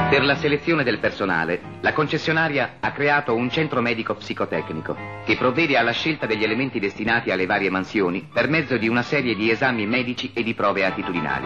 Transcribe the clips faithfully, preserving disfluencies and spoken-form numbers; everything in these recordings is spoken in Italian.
Per la selezione del personale, la concessionaria ha creato un centro medico psicotecnico che provvede alla scelta degli elementi destinati alle varie mansioni per mezzo di una serie di esami medici e di prove attitudinali.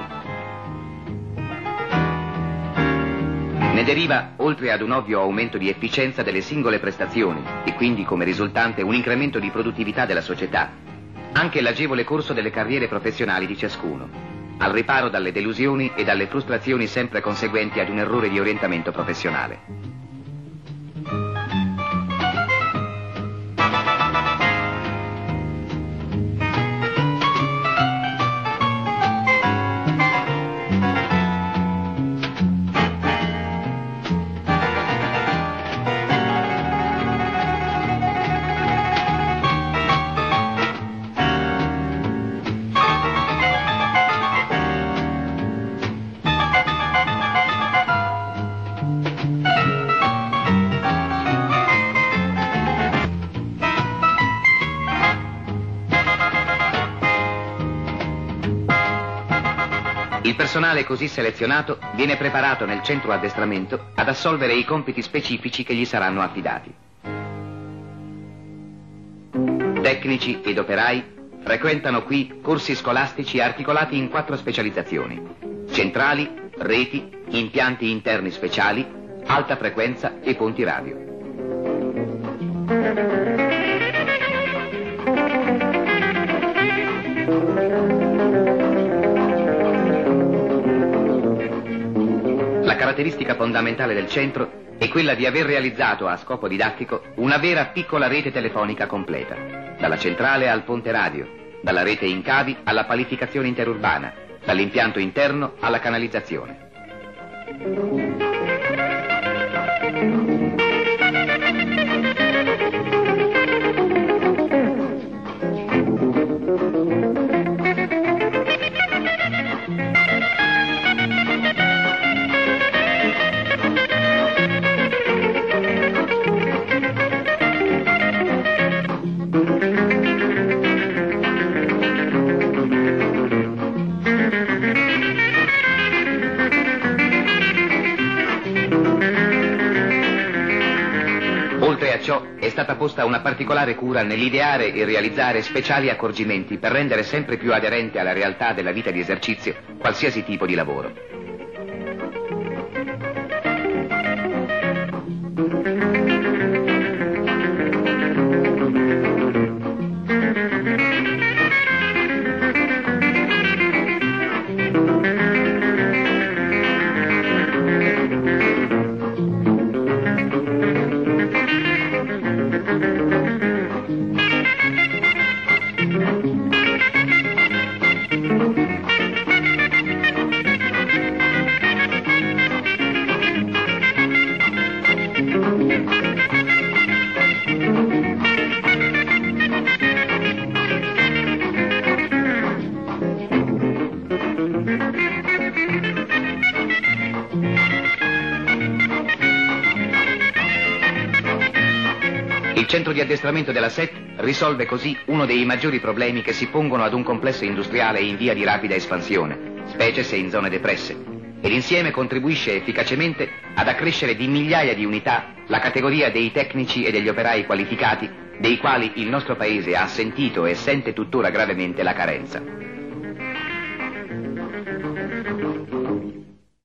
Ne deriva, oltre ad un ovvio aumento di efficienza delle singole prestazioni e quindi come risultante un incremento di produttività della società, anche l'agevole corso delle carriere professionali di ciascuno, al riparo dalle delusioni e dalle frustrazioni sempre conseguenti ad un errore di orientamento professionale. Il personale così selezionato viene preparato nel centro addestramento ad assolvere i compiti specifici che gli saranno affidati. Tecnici ed operai frequentano qui corsi scolastici articolati in quattro specializzazioni: centrali, reti, impianti interni speciali, alta frequenza e ponti radio. La caratteristica fondamentale del centro è quella di aver realizzato a scopo didattico una vera piccola rete telefonica completa, dalla centrale al ponte radio, dalla rete in cavi alla palificazione interurbana, dall'impianto interno alla canalizzazione. Oltre a ciò, è stata posta una particolare cura nell'ideare e realizzare speciali accorgimenti per rendere sempre più aderente alla realtà della vita di esercizio qualsiasi tipo di lavoro. Il centro di addestramento della S E T risolve così uno dei maggiori problemi che si pongono ad un complesso industriale in via di rapida espansione, specie se in zone depresse, ed insieme contribuisce efficacemente ad accrescere di migliaia di unità la categoria dei tecnici e degli operai qualificati, dei quali il nostro Paese ha sentito e sente tuttora gravemente la carenza.